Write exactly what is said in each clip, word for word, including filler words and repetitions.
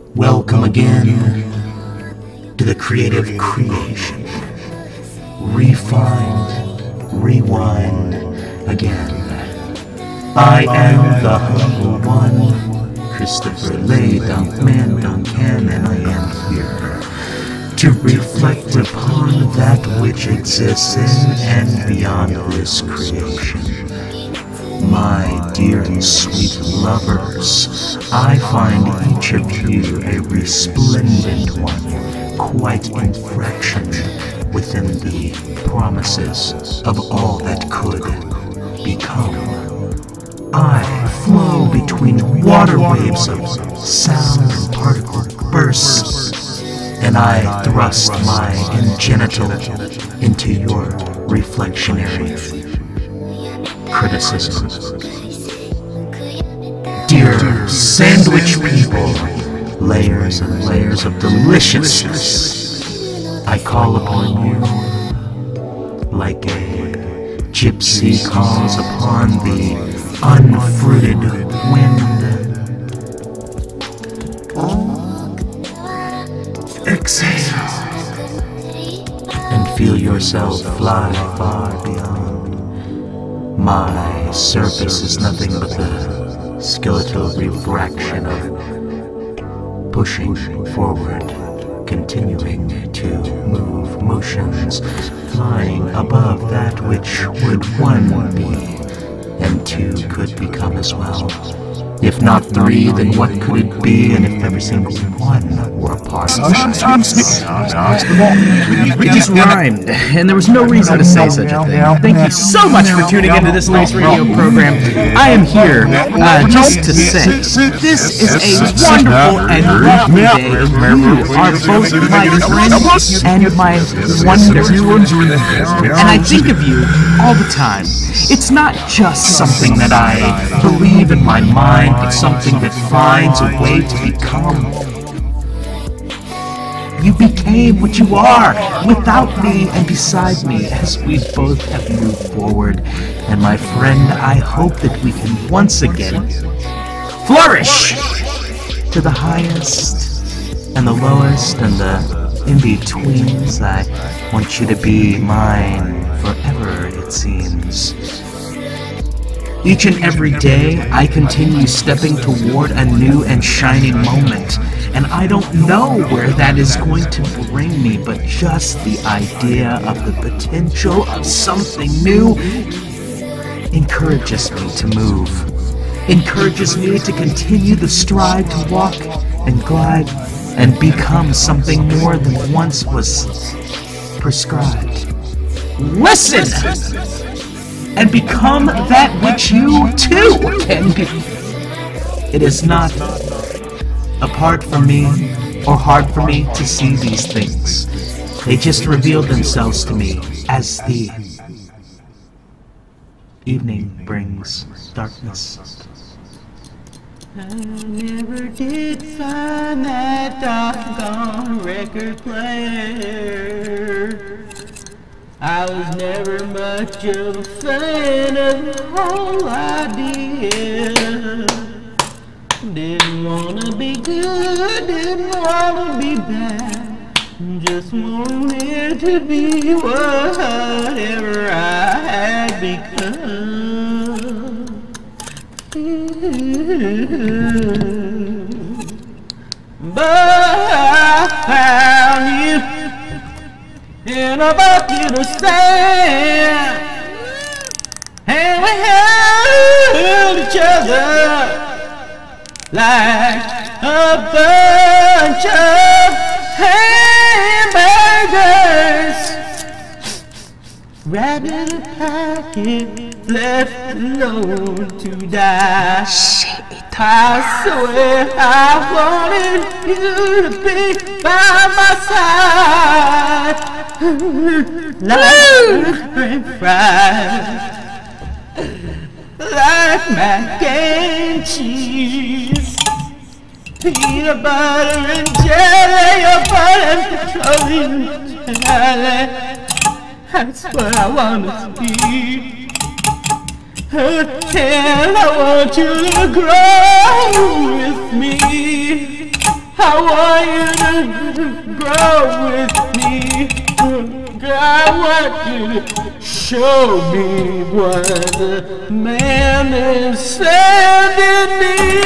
Welcome again to the creative creation. Refined, rewind again. I am the humble one, Christopher Lay Dunkman Duncan, and I am here to reflect upon that which exists in and beyond this creation. My dear and sweet lovers, I find each of you a resplendent one, quite infractioned within the promises of all that could become. I flow between water waves of sound and particle bursts, and I thrust my ingenital into your reflectionary criticism. Dear sandwich people, layers and layers of deliciousness, I call upon you like a gypsy calls upon the unfruited wind. Exhale and feel yourself fly far beyond. My surface is nothing but the skeletal refraction of pushing forward, continuing to move motions, flying above that which would one be, and two could become as well. If not three, then what could it be? And if every single one were a part of We just rhymed, and there was no reason to say such a thing. Thank you so much for tuning into this nice radio program. I am here uh, just to say, this is a wonderful and lovely day. You are both my friend and my wonder. And I think of you all the time. It's not just something that I believe in my mind, but something that finds a way to become. You became what you are without me and beside me as we both have moved forward. And my friend, I hope that we can once again flourish to the highest and the lowest and the in-betweens. I want you to be mine forever, it seems. Each and every day, I continue stepping toward a new and shining moment, and I don't know where that is going to bring me, but just the idea of the potential of something new encourages me to move, encourages me to continue the stride to walk and glide and become something more than once was prescribed. Listen! And become that which you too can be. It is not apart from me or hard for me to see these things. They just reveal themselves to me as the evening brings darkness. I never did find that doggone record player. I was never much of a fan of the whole idea. Didn't wanna be good, didn't wanna be bad. Just wanted to be whatever I had become. But I found you in a bucket of sand, and we held each other like a bunch of hamburgers wrapped in a packet, left alone to die. I swear I wanted you to be by my side, like french fries, like mac and cheese, peanut butter and jelly, your butter and petroleum jelly. That's what I want to be. Until I want you to grow with me. I I want you to grow with me. I want you to show me what the man is sending me.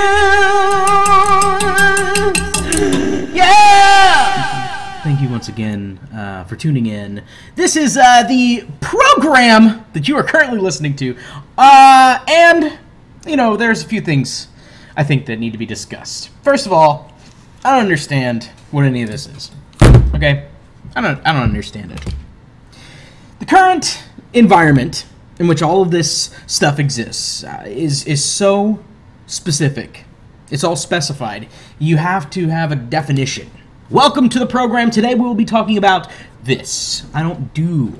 Yeah! Thank you once again uh, for tuning in. This is uh, the program that you are currently listening to. Uh, and, you know, there's a few things I think that need to be discussed. First of all, I don't understand what any of this is. Okay? I don't I don't understand it. The current environment in which all of this stuff exists uh, is is so specific. It's all specified. You have to have a definition. Welcome to the program. Today we will be talking about this. I don't do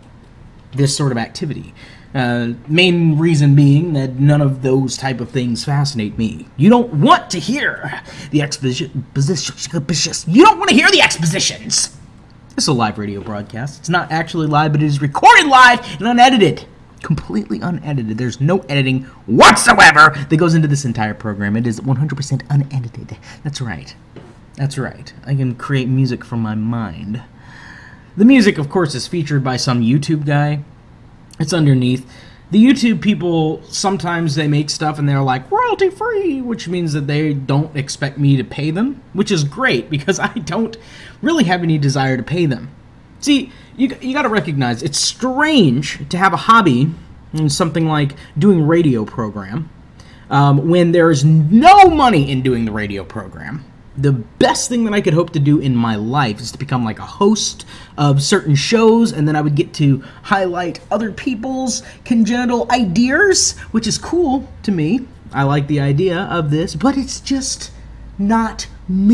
this sort of activity. Uh, main reason being that none of those type of things fascinate me. You don't want to hear the exposition. You don't want to hear the expositions. This is a live radio broadcast. It's not actually live, but it is recorded live and unedited. Completely unedited. There's no editing whatsoever that goes into this entire program. It is one hundred percent unedited. That's right. That's right. I can create music from my mind. The music, of course, is featured by some YouTube guy. It's underneath. The YouTube people, sometimes they make stuff and they're like, royalty free, which means that they don't expect me to pay them, which is great because I don't really have any desire to pay them. See, you, you got to recognize it's strange to have a hobby in something like doing radio program um, when there's no money in doing the radio program. The best thing that I could hope to do in my life is to become like a host of certain shows, and then I would get to highlight other people's congenital ideas, which is cool to me. I like the idea of this, but it's just not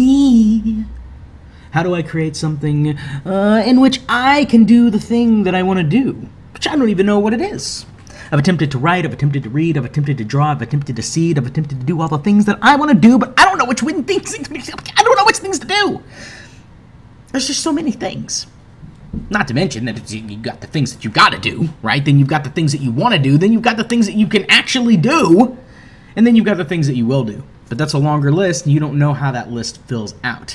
me. How do I create something uh, in which I can do the thing that I want to do, which I don't even know what it is? I've attempted to write, I've attempted to read, I've attempted to draw, I've attempted to seed, I've attempted to do all the things that I want to do, but I don't know which things, I don't know which things to do. There's just so many things. Not to mention that it's, you've got the things that you've got to do, right? Then you've got the things that you want to do, then you've got the things that you can actually do, and then you've got the things that you will do. But that's a longer list, and you don't know how that list fills out.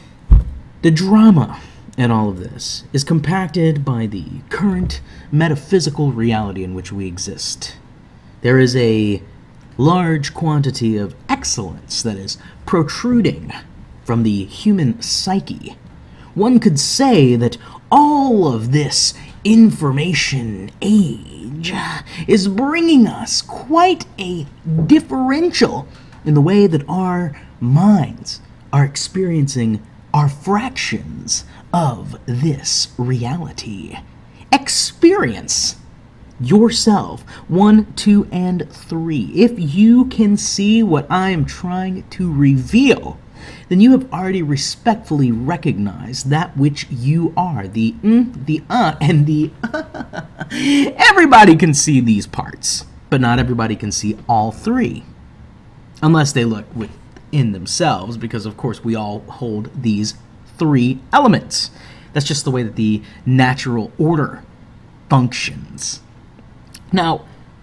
The drama in all of this is compacted by the current metaphysical reality in which we exist. There is a large quantity of excellence that is protruding from the human psyche. One could say that all of this information age is bringing us quite a differential in the way that our minds are experiencing our fractions of this reality. Experience yourself. One, two, and three. If you can see what I am trying to reveal, then you have already respectfully recognized that which you are. The mm, the uh, and the uh. Everybody can see these parts, but not everybody can see all three. Unless they look within themselves, because of course we all hold these three elements. That's just the way that the natural order functions. Now,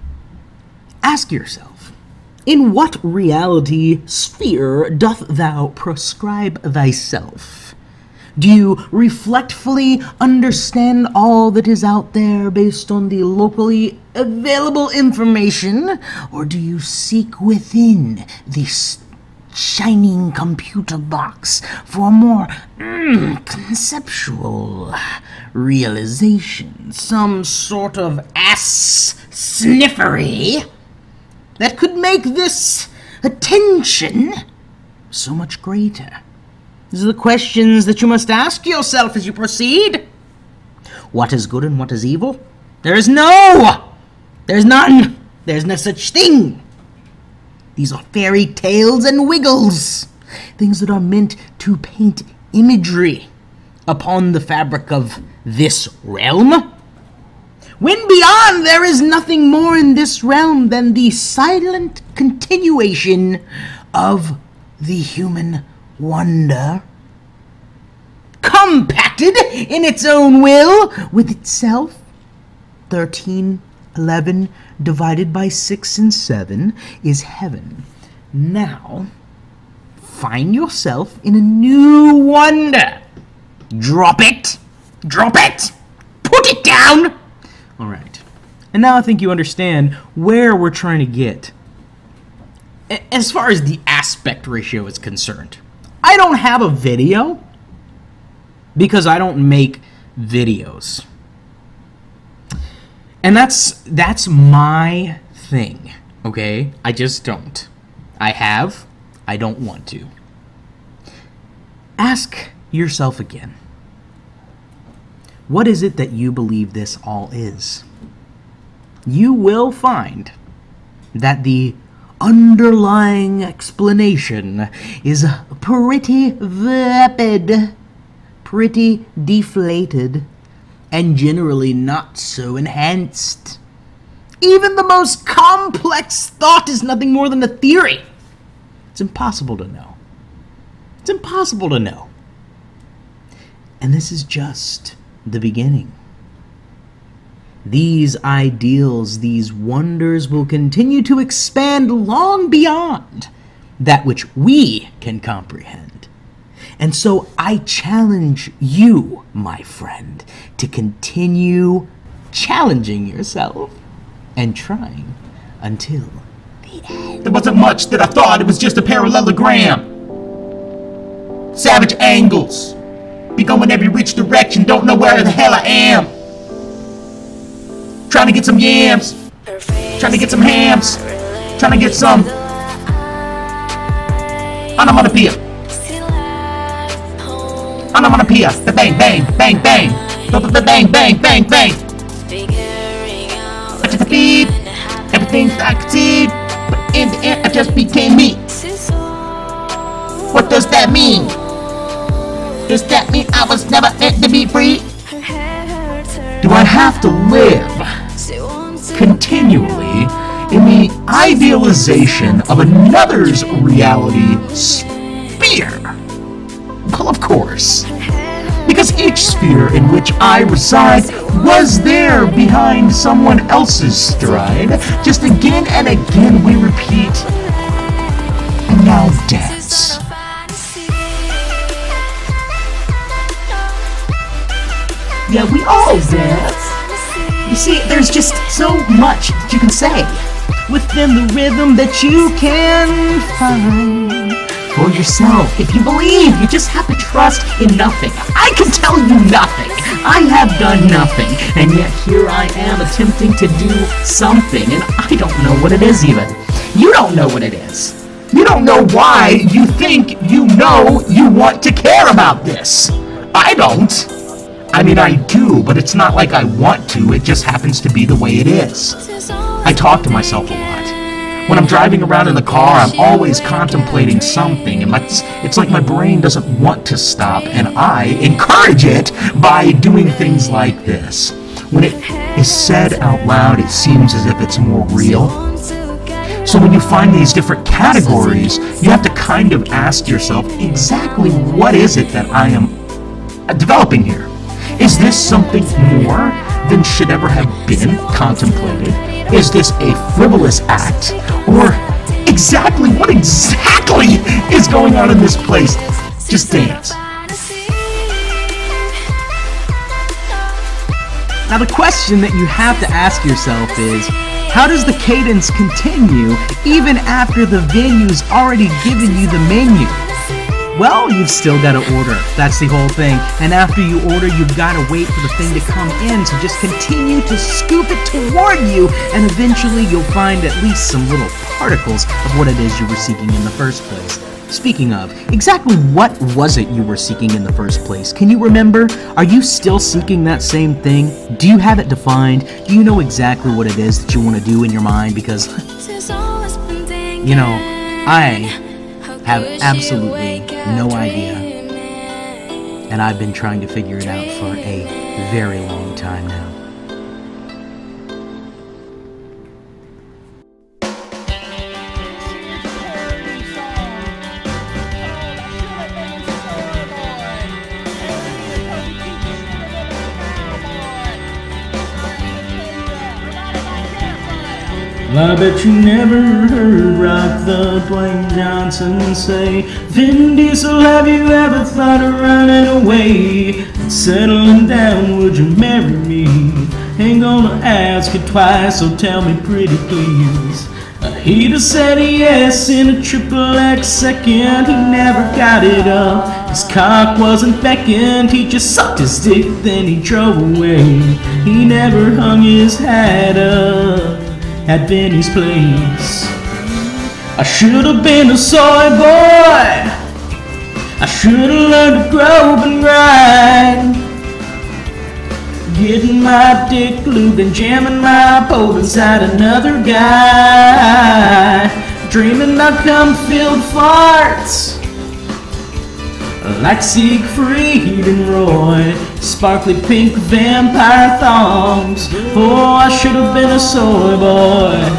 ask yourself, in what reality sphere doth thou prescribe thyself? Do you reflectfully understand all that is out there based on the locally available information, or do you seek within this shining computer box for more mm, conceptual realization, some sort of ass sniffery that could make this attention so much greater? These are the questions that you must ask yourself as you proceed. What is good and what is evil? There is no! There's none! There's no such thing! These are fairy tales and wiggles, things that are meant to paint imagery upon the fabric of this realm. When beyond there is nothing more in this realm than the silent continuation of the human wonder, compacted in its own will with itself. thirteen, eleven divided by six and seven is heaven. Now, find yourself in a new wonder. Drop it! Drop it! Put it down! Alright. And now I think you understand where we're trying to get. As far as the aspect ratio is concerned, I don't have a video because I don't make videos. And that's that's my thing, okay? I just don't. I have, I don't want to. Ask yourself again. What is it that you believe this all is? You will find that the underlying explanation is pretty vapid, pretty deflated, and generally not so enhanced. Even the most complex thought is nothing more than a theory. It's impossible to know. It's impossible to know. And this is just the beginning. These ideals, these wonders will continue to expand long beyond that which we can comprehend. And so I challenge you, my friend, to continue challenging yourself and trying until the end. There wasn't much that I thought, it was just a parallelogram. Savage angles. Be going every which direction, don't know where the hell I am. Trying to get some yams. Trying to get some hams. Trying to get some onomatopoeia. Onomatopoeia. The bang, bang, bang, bang. The bang, bang, bang, bang. I just beep. Everything's I could see. But in the end, I just became me. What does that mean? Does that mean I was never meant to be free? Do I have to live continually in the idealization of another's reality sphere? Well, of course. Because each sphere in which I reside was there behind someone else's stride. Just again and again we repeat, and now dance. Yeah, we all dance. You see, there's just so much that you can say within the rhythm that you can find for yourself. If you believe, you just have to trust in nothing. I can tell you nothing. I have done nothing, and yet here I am attempting to do something, and I don't know what it is even. You don't know what it is. You don't know why you think you know you want to care about this. I don't. I mean, I do, but it's not like I want to, it just happens to be the way it is. I talk to myself a lot. When I'm driving around in the car, I'm always contemplating something, and it's, it's like my brain doesn't want to stop, and I encourage it by doing things like this. When it is said out loud, it seems as if it's more real. So when you find these different categories, you have to kind of ask yourself, exactly what is it that I am developing here? Is this something more than should ever have been contemplated? Is this a frivolous act? Or exactly what exactly is going on in this place? Just dance. Now the question that you have to ask yourself is, how does the cadence continue even after the venue's already given you the menu? Well, you've still got to order. That's the whole thing. And after you order, you've got to wait for the thing to come in. So just continue to scoop it toward you, and eventually you'll find at least some little particles of what it is you were seeking in the first place. Speaking of, exactly what was it you were seeking in the first place? Can you remember? Are you still seeking that same thing? Do you have it defined? Do you know exactly what it is that you want to do in your mind? Because, you know, I have absolutely no idea, and I've been trying to figure it out for a very long time now. Well, I bet you never heard Rock the Dwayne Johnson say, Vin Diesel, have you ever thought of running away and settling down? Would you marry me? Ain't gonna ask you twice, so tell me pretty please. Uh, He'd have said yes in a triple X second. He never got it up. His cock wasn't beckoned. He just sucked his dick, then he drove away. He never hung his hat up at Vinny's place. I should have been a soy boy. I should have learned to grow and grind. Getting my dick lubed and jamming my pole inside another guy. Dreaming about cum-filled farts like Siegfried and Roy. Sparkly pink vampire thongs. Oh, I should have been a soy boy.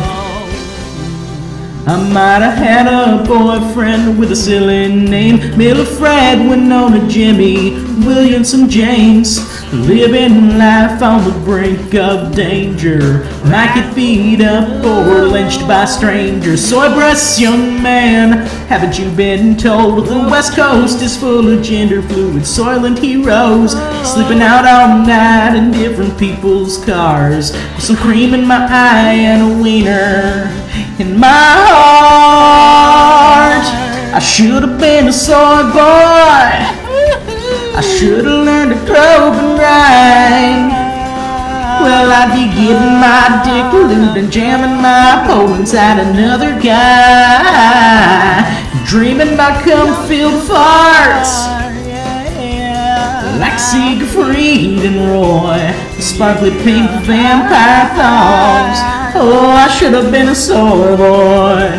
I might have had a boyfriend with a silly name, Miller Fred, Winona, Jimmy, Williamson, James. Living life on the brink of danger, might get beat up or lynched by strangers. Soy breasts, young man, haven't you been told? The West Coast is full of gender fluid soylent heroes, sleeping out all night in different people's cars, with some cream in my eye and a wiener in my heart. I should have been a soy boy. I should have learned to grow and grind. Well, I'd be getting my dick lubed and jamming my pole inside another guy, dreaming about cum-filled farts like Siegfried and Roy, sparkly pink vampire thongs. Oh, I should have been a soy boy.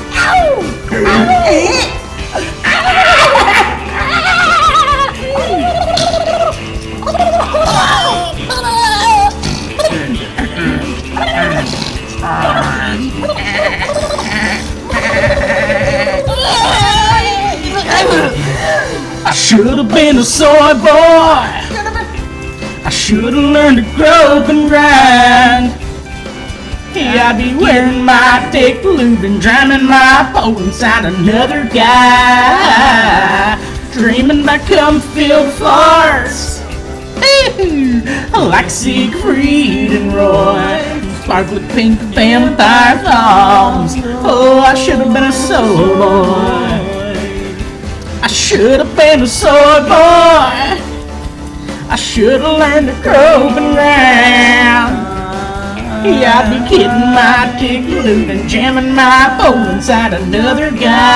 I should have been a soy boy. I should have learned to grow and grind. Yeah, I'd be wearing my dick lube and drowning my pole inside another guy, dreaming about cum-filled farts like Siegfried and Roy, sparkly pink vampire thongs. Oh, I should have been a soy boy. I should have been a soy boy. I should have learned to grow and round. Yeah, I'd be getting my dick lubed and jamming my pole inside another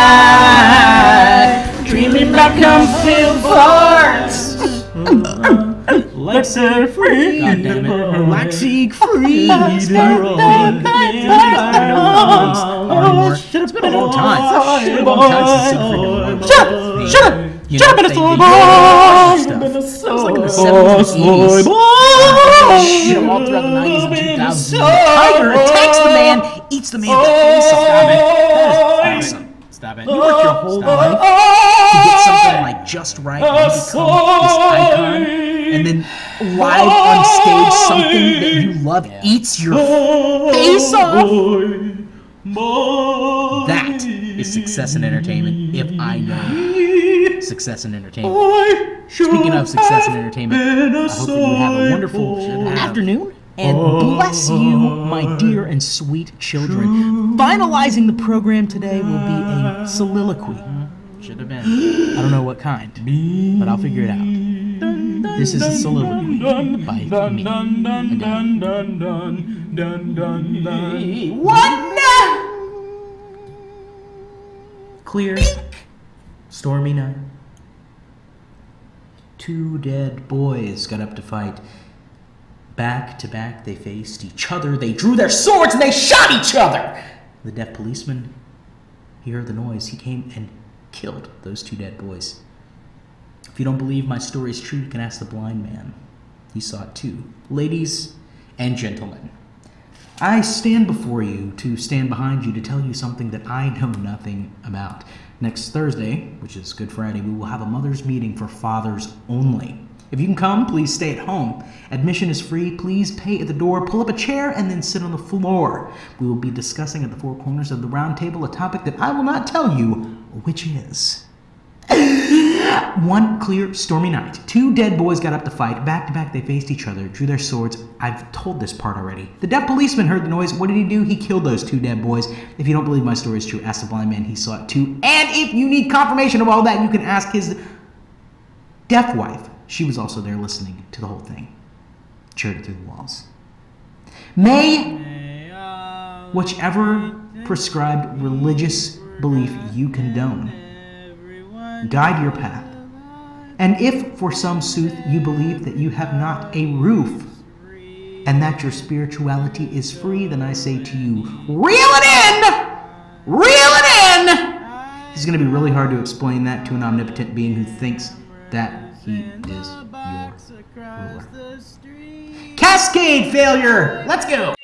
guy, dreaming about cum-filled farts like Siegfried and Roy, like Siegfried and Roy. It's been a long time. It's been a long time since Siegfried and Roy. Shut up! Shut up! Shut up, Mister Soy Boy! It was like in the seventies and eighties. Shit, all throughout the nineties and two thousands. The tiger attacks the man, eats the man's face. Stop it. That is awesome. Stop it. You worked your whole life to get something like just right, and you become this icon, and then live on stage, something that you love eats your face off. That is success in entertainment, if I know success in entertainment. Speaking of success in entertainment, I hope that you have a wonderful afternoon, and bless you, my dear and sweet children. Finalizing the program today will be a soliloquy. Should have been. I don't know what kind, but I'll figure it out. This is a soliloquy by me. What? Clear, stormy night. Two dead boys got up to fight. Back to back they faced each other. They drew their swords and they shot each other. The deaf policeman, he heard the noise. He came and killed those two dead boys. If you don't believe my story is true, you can ask the blind man. He saw it too. Ladies and gentlemen, I stand before you to stand behind you to tell you something that I know nothing about. Next Thursday, which is Good Friday, we will have a mother's meeting for fathers only. If you can come, please stay at home. Admission is free. Please pay at the door, pull up a chair, and then sit on the floor. We will be discussing at the four corners of the round table a topic that I will not tell you, which is... One clear, stormy night. Two dead boys got up to fight. Back to back, they faced each other, drew their swords. I've told this part already. The deaf policeman heard the noise. What did he do? He killed those two dead boys. If you don't believe my story is true, ask the blind man. He saw it too. And if you need confirmation of all that, you can ask his deaf wife. She was also there listening to the whole thing. She heard it through the walls. May whichever prescribed religious belief you condone guide your path. And if for some sooth you believe that you have not a roof and that your spirituality is free, then I say to you, reel it in! Reel it in! It's going to be really hard to explain that to an omnipotent being who thinks that he is your ruler. Cascade failure! Let's go!